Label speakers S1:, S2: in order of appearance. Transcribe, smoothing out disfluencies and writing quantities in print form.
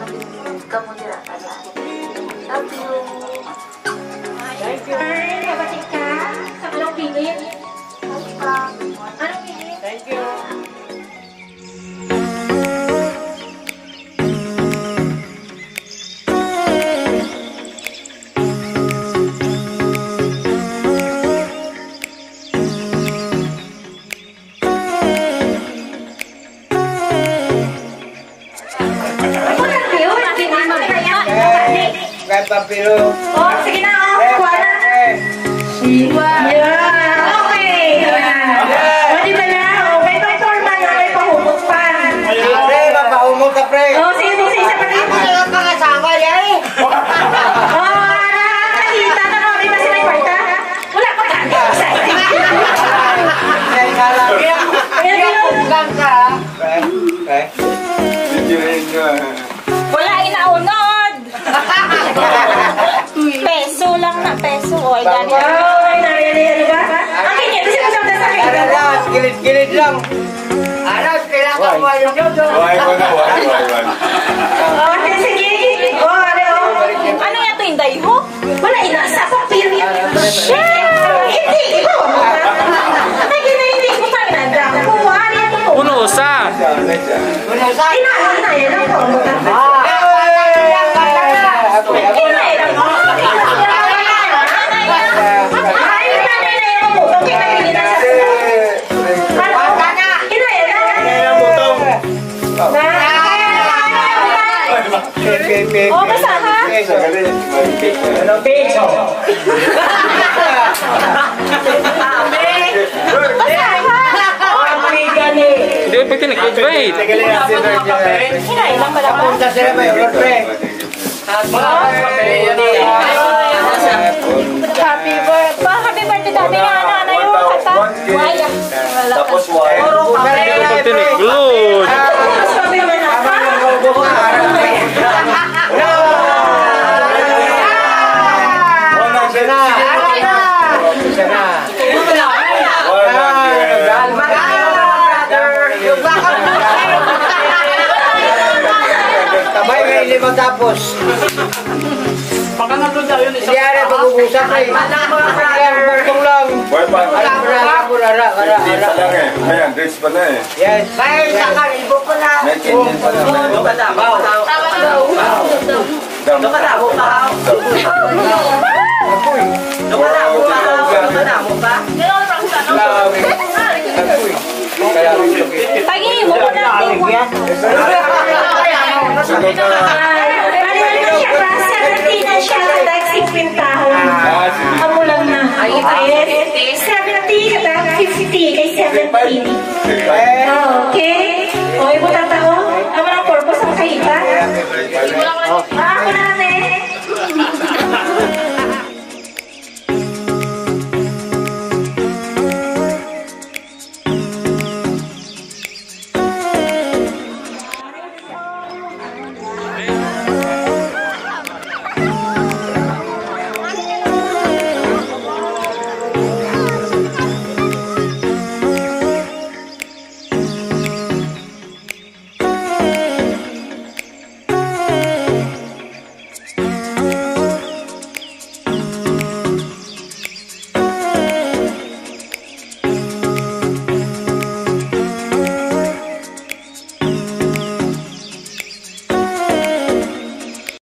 S1: kamu dira tanya. Love you.
S2: Thank you. Kapatid ka? Sa anong pilit? Anong pilit?
S3: Thank you. Kaya papiro.
S2: Oh, sige na, oh. Kuha na. Siwa. Yeah. Okay. O, di ba na? O, may pang-forma na, may pahumot pa.
S3: Pre, mapahumot ka, pre.
S2: O, sige, isa pa rin.
S3: Ano ka kasama, yay?
S2: O, nakakita na kami ba sila yung kwarta? Wala pa ka.
S3: Kaya kala. Kaya ka.
S1: Wala inaunod. Peso lang na peso. Oy, gani.
S2: Ay, nariyan ba? Akin yan, kasi masama sa akin.
S3: Ano lang, gilid-gilid lang. Ano, kailangan mo yung jojo.
S4: Why.
S2: O, sige. O,
S1: Ano yan to, Inday mo?
S2: wala, inasa pa period. Hindi, ito. Ay, hindi ko pa ginagawa. Kuha, ano to?
S5: Uno sa.
S2: Inahin na yan ako.
S1: Oh, basta ha?
S3: Ano, peso?
S1: Basta ha?
S5: Hindi mo pwede nag-wait.
S1: Hinahin lang pala ba?
S3: Punta sila may ulot, pre.
S1: Happy birthday. Happy birthday dati nga na yung kata. Waya.
S4: Tapos why?
S5: Pwede nag-load.
S3: Tabay may limang tapos.
S6: Baka nandun tayo yun.
S3: Hindi ari pag-uusap eh. Bukong lang.
S4: Why pa?
S3: Ara.
S4: Hindi pa lang eh. Ayan, dates pa na eh.
S3: Yes. Kaya sa karibo ko na.
S4: May kinyan pa lang.
S1: Pagi mo ko natin mo.
S4: Sunod na.
S2: Amo lang na. Okay. 70 kada 50 kay 70. Okay. O, ibutan